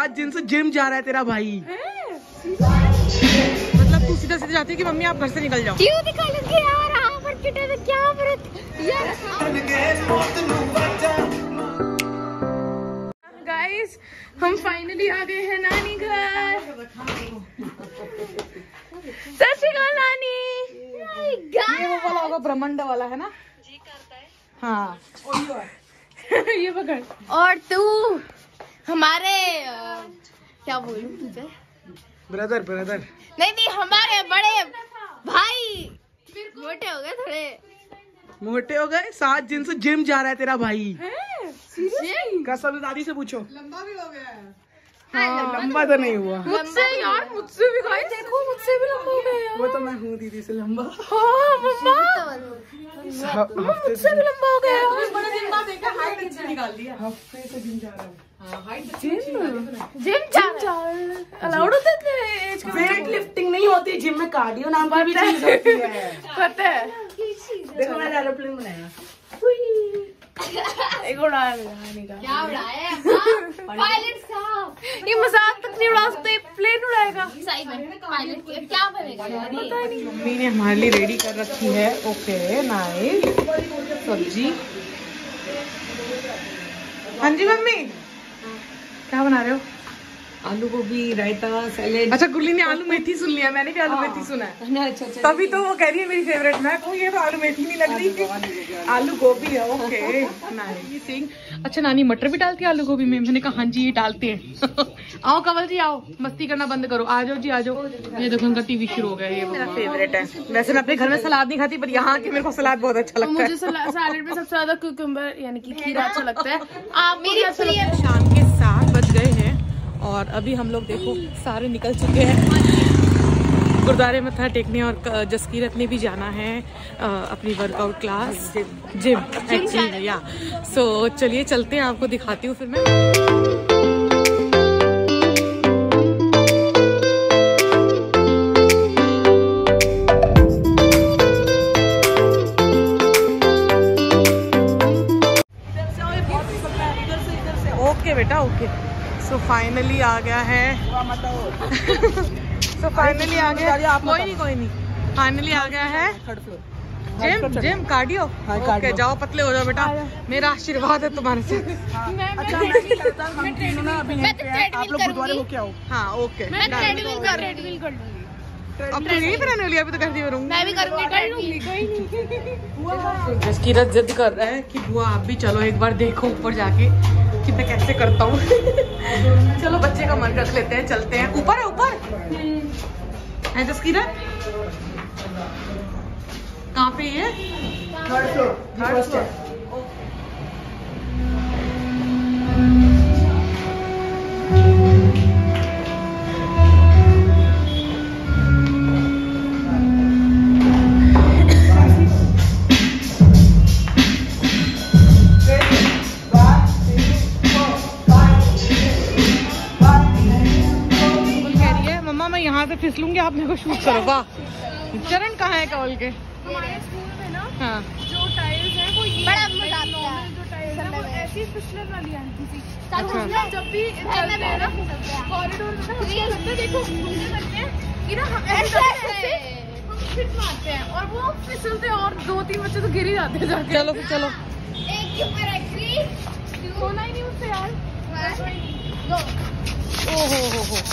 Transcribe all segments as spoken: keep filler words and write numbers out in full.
सात दिन से जिम जा रहा है तेरा भाई। मतलब तू सीधा सीधा जाती है कि मम्मी आप घर से निकल जाओ। क्यों निकलोगे यार, यहाँ पर किटे तो क्या फर्क यार। गाइस हम फाइनली आ गए हैं नानी घर। सत श्री अकाल नानी। ये वो वाला होगा ब्रह्मांड वाला है ना? जी करता है। हाँ ये पकड़। और तू हमारे क्या बोलूं तुझे, ब्रदर ब्रदर नहीं नहीं हमारे बड़े भाई मोटे हो गए थोड़े। मोटे हो गए? सात दिन से जिम जा रहा है तेरा भाई। कसम दादी से पूछो। लंबा भी हो गया है। हाँ, लंबा तो नहीं हुआ मुझसे यार, मुझसे भी गाइस देखो, मुझसे भी लंबा हो गया। वो तो मैं हूँ दीदी से लंबा। हाँ मम्मा मुझसे भी लंबा हो गया। बड़े दिन बाद देखा हाइट अच्छी निकाल दिया। हफ्ते से जिम जा रहा हूँ। जिम जिम अलाउड होता है एज का? वेट लिफ्टिंग नहीं होती जिम में, कार्डियो नाम की भी चीज होती है। पता है। देखो मैंने एरोप्लेन बनाया। एक उड़ाया का। क्या उड़ाया पायलट साहब, ये मजाक तक नहीं उड़ा सकते, प्लेन उड़ाएगा। सही में पायलट क्या बनेगा यार? पता नहीं। मम्मी ने हमारे लिए रेडी कर रखी है। ओके नाइस सब्जी। हाँ जी मम्मी क्या बना रहे हो? आलू गोभी रायता सैलेड। अच्छा गुल्ली ने आलू मेथी सुन लिया, मैंने भी आलू मेथी सुना है। अच्छा अच्छा तभी तो वो कह रही है मेरी फेवरेट। मैं कहूँ ये तो आलू मेथी नहीं लग रही, आलू गोभी है। Okay nice. अच्छा नानी मटर भी डालती है आलू गोभी में? मैंने कहा हाँ जी ये डालते हैं। आओ कंवल जी आओ, मस्ती करना बंद करो, आ जाओ जी आ जाओ। ये देखो उनका टीवी शुरू हो गया। ये मेरा फेवरेट है। वैसे मैं अपने घर में सलाद नहीं खाती, पर यहाँ के मेरे को सलाद बहुत अच्छा लगता है। मुझे सैलेड में सबसे ज्यादा कुकुम्बर यानी कि खीरा अच्छा लगता है। आप मेरी प्रिय। शाम के सात बज गए हैं और अभी हम लोग देखो सारे निकल चुके हैं गुरुद्वारे मत्था टेकने। और जसकीरत ने भी जाना है अपनी वर्कआउट क्लास जिम एक्चुअली या। सो चलिए चलते हैं, आपको दिखाती हूँ फिर मैं। ओके बेटा ओके। सो फाइनली आ गया है। सो फाइनली आ गया। कोई नहीं कोई नहीं फाइनली आ गया है जिम जिम कार्डियो। ओके जाओ पतले हो जाओ बेटा, मेरा आशीर्वाद है तुम्हारे साथ। आप लोग गुरुद्वारे को क्या हो? हाँ ओके मैं ट्रेडमिल कर ट्रेडमिल कर लूंगी। अब तो यही बनाने वाली, अभी तो करती रहूंगी। मैं भी करूंगी कर लूंगी। जसकीरत जिद कर रहा है कि बुआ आप भी चलो एक बार देखो ऊपर जाके कि मैं कैसे करता हूँ। चलो बच्चे का मन रख लेते हैं, चलते हैं। ऊपर है ऊपर है जसकीरत? कहाँ पे है? Third floor. Third floor. यहाँ से फिसलूंगी, आप मेरे को शूट करो। वाह चरण कहाँ है कवल के? हमारे स्कूल में ना हाँ जो टाइल्स हैं वो ये बड़ा मजा आता है। जो टाइल्स हैं वो ऐसी फिसलन वाली आती थी। अच्छा। जब भी चलते हैं ना कॉरिडोर में ना हम क्या करते हैं, देखो हम क्या करते हैं कि ना हम ऐसे ऐसे हम फिट मारते हैं और वो फिसलते हैं और दो तीन बच्चे तो गिर ही जाते हैं जाके। चलो फिर चलो। एक के ऊपर एक थ्री होना ही नहीं उससे यार। दो ओ हो हो हो।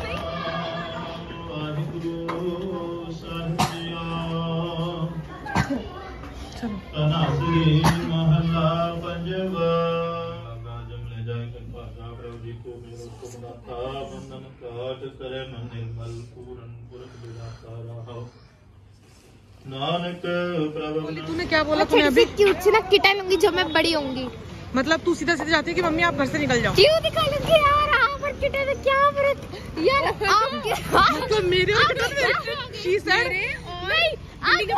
महला पंजवा जमले जाए कृपा प्रभु को मेरो सुखदाता बंधन काट करे मन निर्मल पूरन पुरख विदाता रहो नानक प्रभु। तूने क्या बोला? तूने अभी क्यूट सी ना किटा लूंगी जब मैं बड़ी होंगी। मतलब तू सीधा सीधा जाती है कि मम्मी आप घर से निकल जाओ। क्यों निकालूंगी यार, यहाँ पर किटे तो क्या फर्क यार। आपके मेरे और शी सर नहीं क्या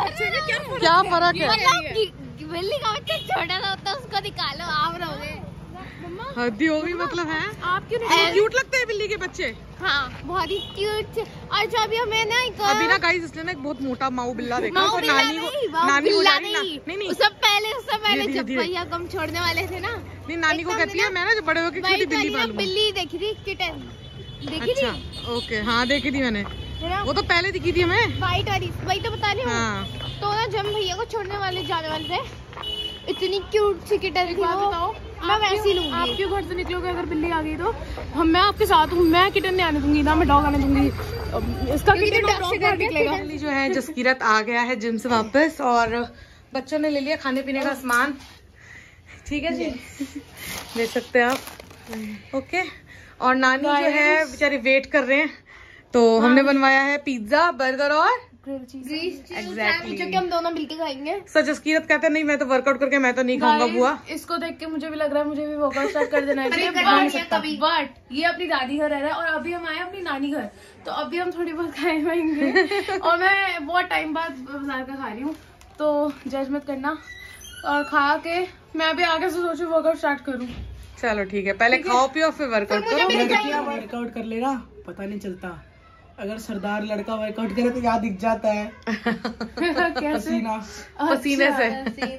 फर्क है? बिल्ली का बच्चा छोटा सा होता है उसको निकालो आप रहोगे। मम्मा हद्दी हो गई मतलब है। आप क्यों नहीं क्यूट लगते हैं बिल्ली के बच्चे। हाँ बहुत ही क्यूट। और जो अभी हमें ना एक अभी ना गाइस इसने ना एक बहुत मोटा माऊ बिल्ला देखा माऊ तो बिल्ला नानी को नहीं, माऊ नानी को बिल्ला जा रही ना नहीं। नहीं नहीं उससे पहले उससे पहले धीरे, जब धीरे। भैया कम छोड़ने वाले थे ना, नहीं नानी को एकदम कहती है ना- मैं ना जो बड़े होके वही छोटी बिल्ली वाली ना पालूंगा। बिल्ली देखी थी, किटन देखी अच्छा थी ओके हाँ देखी थी मैंने, है ना, वो तो पहले दिखी थी हमें। वाइट वाली, वही तो बता रही हूँ। हाँ तो ना जब भैया को छोड़ने वाले जाने वाले थे, इतनी क्यूट सी किटन थी बात वो, बताओ, मैं आप वैसी क्यों- लूंगी। आप क्यों घर से निकलोगे अगर बिल्ली आ गई तो? हम मैं आपके साथ हूँ, मैं किटन नहीं आने दूंगी ना, मैं डॉग आने दूंगी। इसका किटन तो डॉग डॉग से बाहर करके निकलेगा। फाइनली जो है जसकीरत आ गया है जिम से वापस और बच्चों ने ले लिया खाने पीने का सामान। ठीक है जी देख सकते हैं आप। ओके और नानी जो है बेचारे वेट कर रहे हैं तो हमने बनवाया है पिज्जा बर्गर और Exactly. जो कि हम दोनों मिलके खाएंगे। सो जसकीरत कहते हैं नहीं मैं तो वर्कआउट करके मैं तो नहीं खाऊंगा बुआ। इसको देख के मुझे भी लग रहा है मुझे भी वर्कआउट स्टार्ट कर देना अरे चाहिए। करना बट- नहीं है कभी। बट ये अपनी दादी घर रह रहा है और अभी हम आए अपनी नानी घर, तो अभी हम थोड़ी बहुत खाए पाएंगे। और मैं बहुत टाइम बाद बाजार का खा रही हूँ तो जज मत करना। और खा के मैं अभी आगे से सोचू वर्कआउट स्टार्ट करूँ। चलो ठीक है पहले खाओ पियो फिर वर्कआउट करो। लड़कियां वर्कआउट कर लेगा पता नहीं चलता, अगर सरदार लड़का वर्कआउट करे तो यहाँ दिख जाता है कैसे? पसीना। पसीने से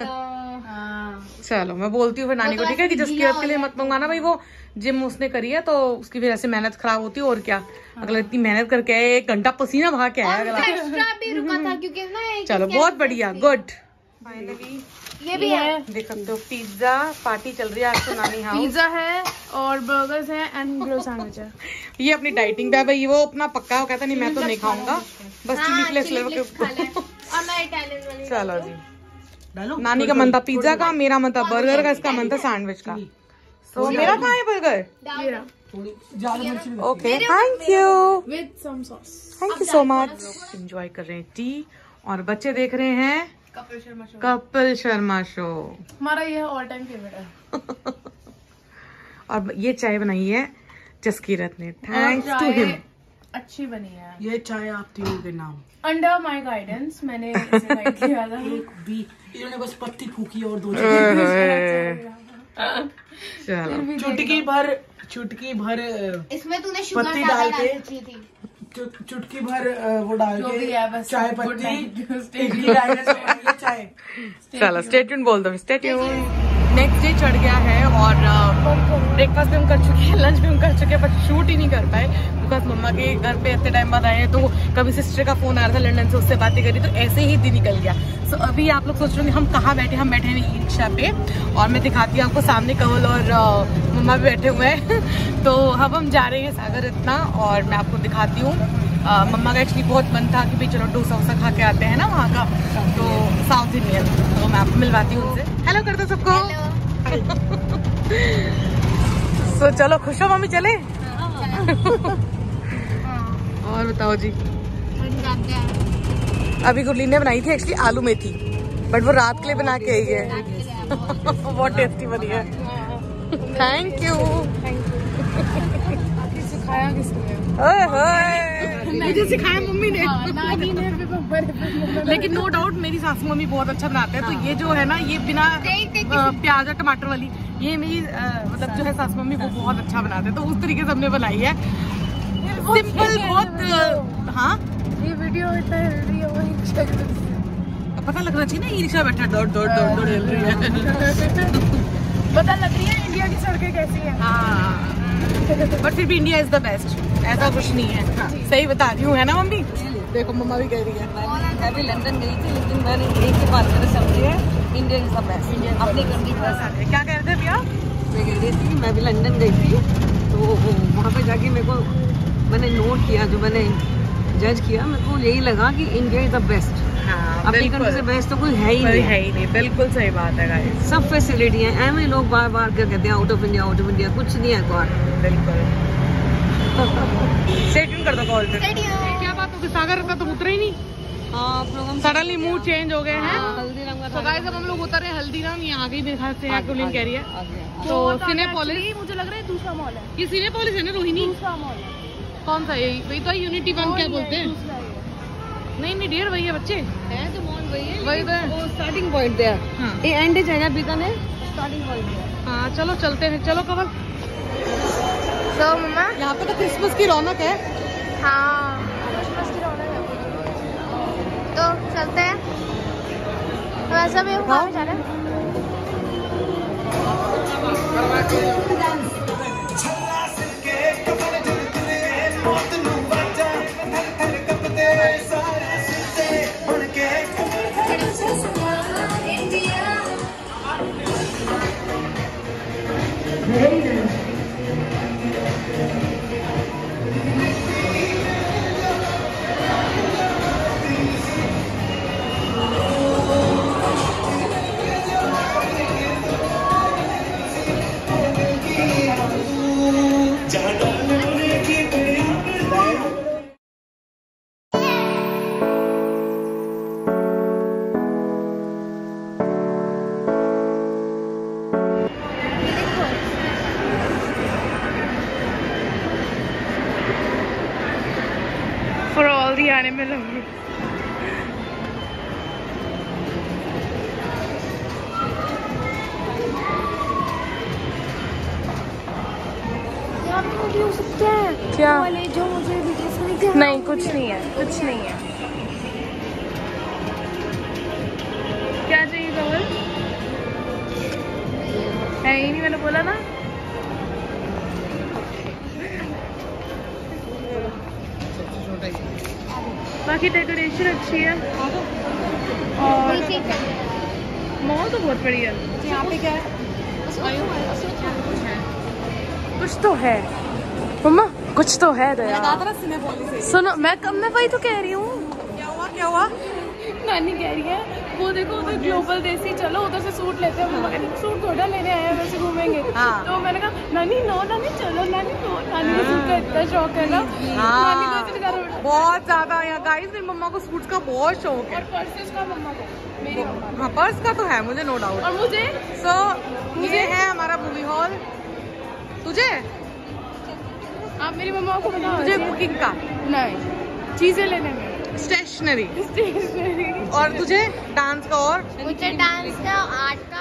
हाँ। चलो मैं बोलती हूँ फिर नानी वो को तो ठीक है कि ऐसे जसकीरत गीला के लिए हो मत मंगवाना भाई, वो जिम उसने करी है तो उसकी वजह से मेहनत खराब होती है और क्या। अगला इतनी मेहनत करके आए, एक घंटा पसीना बहा के आया अगला। एक्स्ट्रा भी रुका था क्योंकि ना एक चलो इसके बहुत अंदर बढ़िया थी। गुड। फाइनली ये भी है। देख सकते हो पिज्जा पार्टी चल रही है आज तो नानी हाउस। पिज्जा है और बर्गर्स हैं एंड ग्रिल सैंडविच है। ये अपनी डाइटिंग का है भाई, वो अपना पक्का है, वो कहता नहीं मैं तो नहीं खाऊंगा बस चिली हाँ, फ्लेक्स chili लेवल flakes खा ले। और मैं इटालियन वाली चलो जी डालो नानी का मन था पिज्जा का, मेरा मन था बर्गर का, इसका मन था सैंडविच का। तो मेरा कहाँ है बर्गर? डाल। थोड़ी ज्यादा मिर्ची भी okay thank you with some sauce. Thank you so much. Enjoy कर रहे हैं टी और बच्चे देख रहे हैं कपिल शर्मा शो कपिल शर्मा शो। हमारा ये ऑल टाइम फेवरेट है। और ये चाय बनाई है जसकीरत ने, और थैंक्स टू चाय हिम। अच्छी बनी है। ये चाय आप तीनों के नाम अंडर माय गाइडेंस मैंने इसे गाइड किया था। एक भी इन्होंने बस पत्ती फूकी और दो चलो चुटकी भर चुटकी भर इसमें तूने शुगर पत्ती ज्यादा डाल के- डालनी चाहिए थी। चु- चुटकी भर अ, वो डाल जो भी है के बस चाय good पत्ती night. इडली डायनेस और ये चाय। चलो स्टे ट्यून बोल दो स्टे ट्यून। नेक्स्ट डे चढ़ गया है और ब्रेकफास्ट भी हम कर चुके हैं, लंच भी हम कर चुके हैं, बट शूट ही नहीं कर पाए बिकॉज मम्मा के घर पे इतने टाइम बाद आए हैं। तो कभी सिस्टर का फोन आ रहा था लंदन से, उससे बातें करी तो ऐसे ही दिन निकल गया। सो so, अभी आप लोग सोच रहे होंगे हम कहाँ बैठे, हम बैठे हैं ई रिक्शा पे और मैं दिखाती हूँ आपको सामने कवल और uh, मम्मा भी बैठे हुए हैं। तो अब हम जा रहे हैं सागर इतना और मैं आपको दिखाती हूँ। uh, मम्मा का एक्चुअली बहुत मन था कि भाई चलो डोसा वोसा खा के आते हैं ना वहाँ का, तो साउथ इंडियन, तो मैं आपको मिलवाती हूँ उनसे। हेलो कर दो सबको। सो so, चलो खुश हो मम्मी चले। और बताओ जी अभी गुरलीन ने बनाई थी एक्चुअली आलू मेथी, बट वो रात के लिए बना के आई है। बहुत टेस्टी बनी है। Thank you. सिखाया किसने? ओए होए मुझे सिखाया मम्मी ने। नानी ने भी बड़े लेकिन नो डाउट मेरी सासू मम्मी बहुत अच्छा बनाते हैं। तो ये जो है ना ये बिना अ, प्याज और टमाटर वाली ये मेरी अ, मतलब जो है सासू मम्मी वो बहुत अच्छा बनाते हैं, तो उस तरीके से हमने बनाई है सिंपल बहुत। अ, हाँ ये वीडियो इतना हेल्दी है वही पता लगना चाहिए ना, ई रिक्शा बैठा दौड़ दौड़ दौड़ दौड़ हिल रही है। पता लग रही है इंडिया की सड़कें कैसी है। हाँ बट फिर भी इंडिया इज द बेस्ट, ऐसा कुछ नहीं है। सही बता रही हूँ है ना मम्मी? देखो मम्मा भी कह रही है। मैं भी लंदन गई थी लेकिन मैंने एक ही बात मैंने समझी है, इंडिया इज द बेस्ट। अपनी कंट्री का क्या कह रहे थे भैया? मैं कह रही थी मैं भी लंदन गई थी तो वहाँ पे जाके मेरे को मैंने नोट किया, जो मैंने जज किया, मेरे को यही लगा कि इंडिया इज द बेस्ट। हाँ, अपनी कंट्री से बेस्ट तो कोई है ही कोई नहीं। है ही नहीं, बिल्कुल सही बात है गाइस। सब फैसिलिटी है, ऐसे लोग बार बार क्या कहते हैं out of India out of India, कुछ नहीं है कौन। बिल्कुल सेटिंग कर दो कॉल पे। Stadium। क्या बात होगी, सागर का तो उतरे ही नहीं। हाँ आप लोग हम सडनली मूड चेंज हो गए हैं। हल्दीराम का तो गाइस अब हम लोग उतर रहे हैं हल्दीराम, ये आगे मेरे ख्याल से कुलिन कह रही है। आ गया। तो सिनेपोलिस, मुझे लग रहा है दूसरा मॉल है। ये सिनेपोलिस है ना रोहिणी? दूसरा मॉल है। कौन सा? यही वही तो यूनिटी वन क्या बोलते हैं? दूसरा है। नहीं नहीं डियर वही है बच्चे, है तो मॉल वही है, वही तो है। वो स्टार्टिंग पॉइंट है। हाँ ये एंड है बीकानेर, स्टार्टिंग पॉइंट है। हाँ चलो चलते हैं, चलो कवल। तो मम्मा यहाँ पे तो क्रिसमस की रौनक है। हाँ क्रिसमस की रौनक है। तो चलते हैं तो ऐसा भी हम कहाँ जा रहे हैं? For all the animal lovers. यहाँ पे मुझे हो सकता है क्या? वाले जो मुझे वीडियोस में दिखा नहीं कुछ नहीं है, कुछ नहीं है। क्या चाहिए कमल? है ही नहीं, मैंने बोला ना। बाकी डेकोरेशन अच्छी है और मॉल तो बहुत बढ़िया है। यहाँ पे क्या है? कुछ तो है मम्मा, कुछ तो है दया। कहा था ना सिनेपोलिस से। सुनो मैं कब मैं वही तो कह रही हूँ। क्या हुआ क्या हुआ? नानी कह रही है वो देखो उधर ग्लोबल देसी, चलो उधर से सूट लेते हैं। मम्मा कहती सूट थोड़ा लेने आए हैं, वैसे घूमेंगे। हाँ। तो मैंने कहा नानी नो नानी चलो नानी नो, नानी को सूट का इतना शौक है ना। नानी को इतनी ज्यादा बहुत ज्यादा। यहाँ गाइस मेरी मम्मा को सूट्स का बहुत शौक है। और पर्सेस का मम्मा को, मेरी मम्मा हाँ पर्स का तो है मुझे नो डाउट। और मुझे सो मुझे है हमारा मूवी हॉल। तुझे आप मेरी मम्मा को बताओ। मुझे कुकिंग का, नहीं चीजें लेने में, स्टेशनरी। स्टेशनरी। और तुझे डांस का और मुझे डांस का आर्ट का।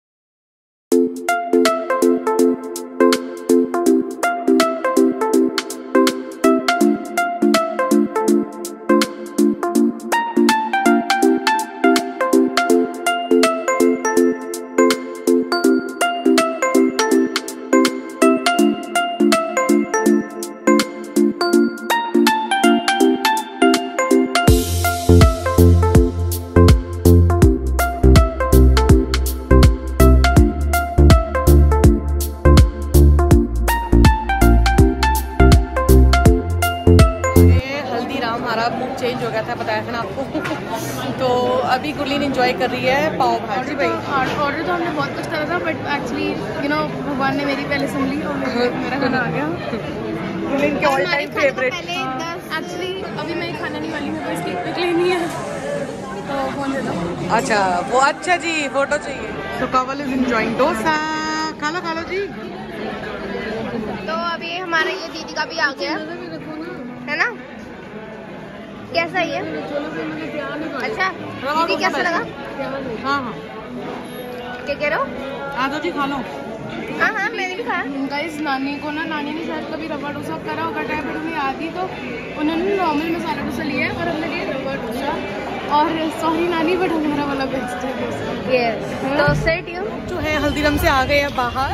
चेंज हो गया था, बताया था ना आपको। तो अभी गुरलीन एंजॉय कर रही है पाव भाजी। भाई ऑर्डर तो हमने बहुत कुछ करा था बट एक्चुअली यू नो भगवान ने मेरी पहले सुन ली और मेरे- मेरा खाना आ गया। गुरलीन के ऑल टाइम फेवरेट। एक्चुअली अभी मैं खाना नहीं वाली हूँ, बस केक पिक लेनी है तो फोन दे दो। अच्छा वो अच्छा जी फोटो चाहिए। So Kawal is enjoying dosa. खा लो खा लो जी। तो अभी हमारा ये दीदी का भी आ गया है ना। कैसा है ये? अच्छा दीदी कैसा लगा? हाँ हाँ क्या कह रहे हो? आ जाओ जी खा लो। हाँ हाँ मैंने भी खाया। गाइस नानी को ना, नानी ने शायद कभी रवा डोसा करा होगा टाइप, बट उन्हें आती तो उन्होंने नॉर्मल मसाला डोसा लिया है और हमने लिया रवा डोसा। और सॉरी नानी बट हमारा वाला बेस्ट है डोसा। यस तो सेट यू जो है हल्दीराम से आ गए हैं बाहर।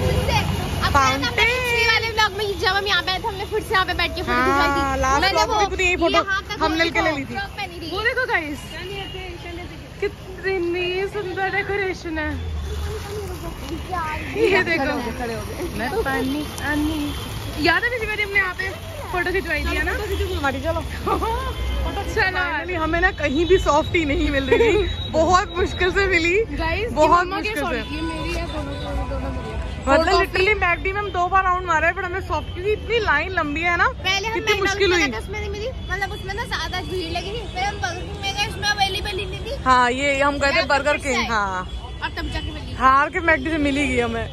में जब हम यहाँ पे आए थे हमने फिर से यहाँ पे बैठ के फोटो हाँ, खिंचवाई थी। लास्ट मैंने व्लॉग में खुद यही फोटो यहाँ तक हम मिलके ले ली थी। फ्रॉक पहनी थी। वो देखो गाइस कितनी सुंदर डेकोरेशन है। ये देखो मैं पानी पानी याद है किसी बार हमने यहाँ पे फोटो खिंचवाई थी ना। हमारी चलो चलो हमें ना कहीं भी सॉफ्टी नहीं मिल रही थी। बहुत मुश्किल से मिली गाइस बहुत मुश्किल से। ये मेरी है, दोनों दोनों दोनों मेरी है। मतलब लिटरली मैकडी में हम दो बार राउंड मारा है पर हमें सॉफ्ट की इतनी लाइन लंबी है ना, पहले हम कितनी मुश्किल हुई। उसमें नहीं मिली, मतलब उसमें ना ज्यादा भीड़ लगी थी। फिर हम बर्गर किंग में गए, उसमें अवेलेबल ही नहीं थी हाँ ये हम गए थे बर्गर किंग। हाँ और तब जाके मिली। हार के मैकडी से मिली गई हमें।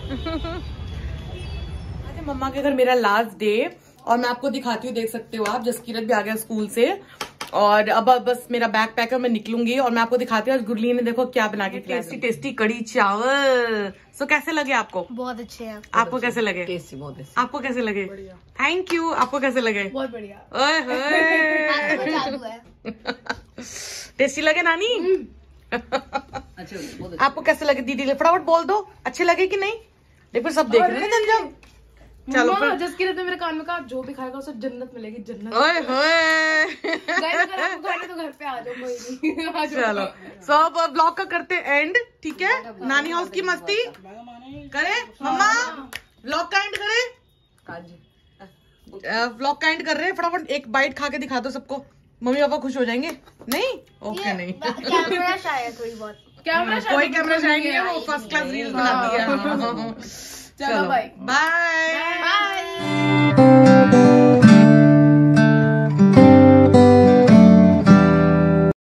मम्मा के घर मेरा लास्ट डे और मैं आपको दिखाती हूँ, देख सकते हो आप। जसकीरत भी आ गया स्कूल से और अब अब बस मेरा बैग पैक है, मैं निकलूंगी और मैं आपको दिखाती हूँ गुरली ने देखो क्या बना के टेस्टी टेस्टी कड़ी चावल। सो कैसे लगे आपको? बहुत अच्छे हैं। आपको कैसे लगे? टेस्टी, बहुत टेस्टी। आपको कैसे लगे? Thank you. आपको कैसे लगे? बहुत बढ़िया। ओए होए चालू है। टेस्टी लगे नानी? अच्छे बहुत अच्छे। आपको कैसे लगे दीदी? फटाफट बोल दो अच्छे लगे कि नहीं। देखो सब देख रहे हैं जब। चलो मम्मा, फिर। जसकीरत ने मेरे कान में कहा जो भी खाएगा उसे जन्नत मिलेगी, जन्नत। ओए होए गाइस अगर आपको खाना तो घर पे आ जाओ, कोई नहीं। आ जाओ। चलो सो अब ब्लॉग का करते एंड, ठीक है? नानी हाउस की मस्ती करे मम्मा, ब्लॉग का एंड करे, ब्लॉग का एंड कर रहे हैं। फटाफट एक बाइट खा के दिखा दो सबको, मम्मी पापा खुश हो जाएंगे। नहीं ओके नहीं कैमरा शायद थोड़ी बहुत। कैमरा शायद कोई कैमरा जाएंगे, वो फर्स्ट क्लास रील्स बनाती है। चलो बाय बाय। बाय।